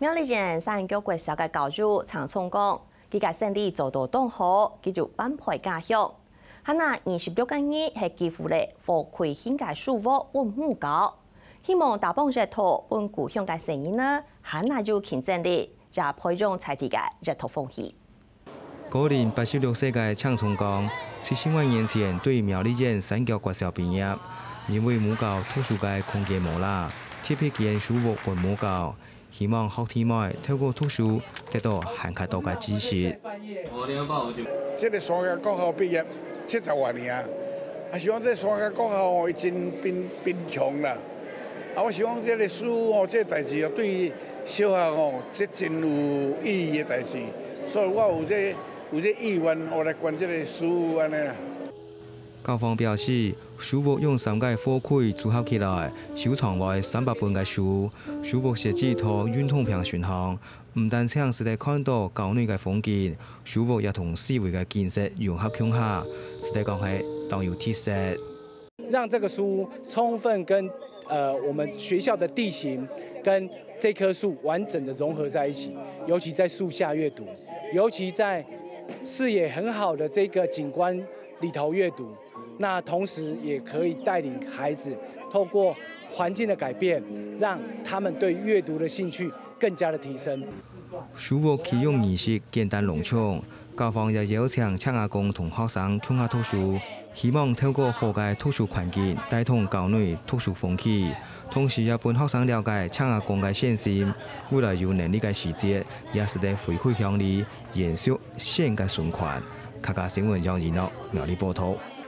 苗栗县三峡国小嘅教主常聪讲，佢嘅胜利做到当好，佢就安排家乡。哈那26個日係幾乎咧，貨櫃興嘅數額穩唔高。希望大幫日頭本故鄉嘅生意呢，哈那就競爭力，也培養在地嘅日頭風氣。 嗰年86歲嘅常聰講，70萬年前對苗栗縣三峡國小畢業，因為冇夠圖書嘅空間冇啦，特別見書屋本冇夠。希望學弟妹透過讀書得到更加多嘅知識。 這個三峽國校畢業70萬年啊！希望這三峽國校哦已經變強啦。我希望這個書哦，這代志哦對小學哦，這真有意義嘅代志。所以我有這意願，我來管這個書安尼啦。 校方表示，書屋用3個貨櫃組合起來，收藏為300本嘅書。書屋設置同運動平選項，唔單止係嚟看到校內嘅風景，書屋也同四圍嘅建設融合共下，實際講係當有特色。 讓這個書充分跟我們學校的地形跟這棵樹完整的融合在一起，尤其在樹下閱讀，尤其在視野很好的這個景觀裡頭閱讀。那同時也可以帶領孩子透過環境的改變，讓他們對閱讀的興趣更加的提升。 書屋啟用儀式簡單隆重，校方也邀請青亞公同學生共下讀書，希望透過好嘅圖書環境帶動校內圖書風氣，同時也幫學生了解青亞公嘅先心，未來有能力嘅時節，也是在回饋鄉里，延續縣嘅循環。客家新聞楊怡諾苗栗報道。